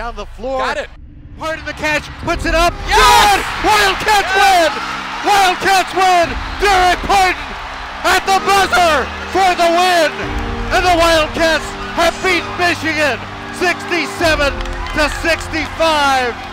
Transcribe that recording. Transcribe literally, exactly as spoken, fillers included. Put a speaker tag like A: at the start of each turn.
A: down the floor.
B: Got it.
A: Hard in the catch, puts it up.
B: Yes!
A: Good! Wildcats
B: Yes!
A: win! Wildcats win! Derek Payton at the buzzer for the win! And the Wildcats have beat Michigan sixty-seven to sixty-five.